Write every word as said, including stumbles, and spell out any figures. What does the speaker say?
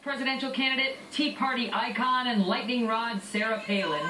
Presidential candidate, Tea Party icon, and lightning rod Sarah Palins.